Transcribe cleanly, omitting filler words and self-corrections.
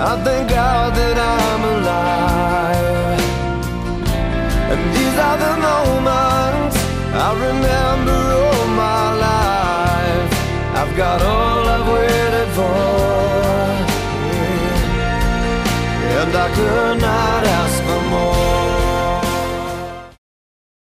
I thank God that I'm alive. And these are the moments I remember all my life. I've got all I've waited for, yeah. And I could not ask for more.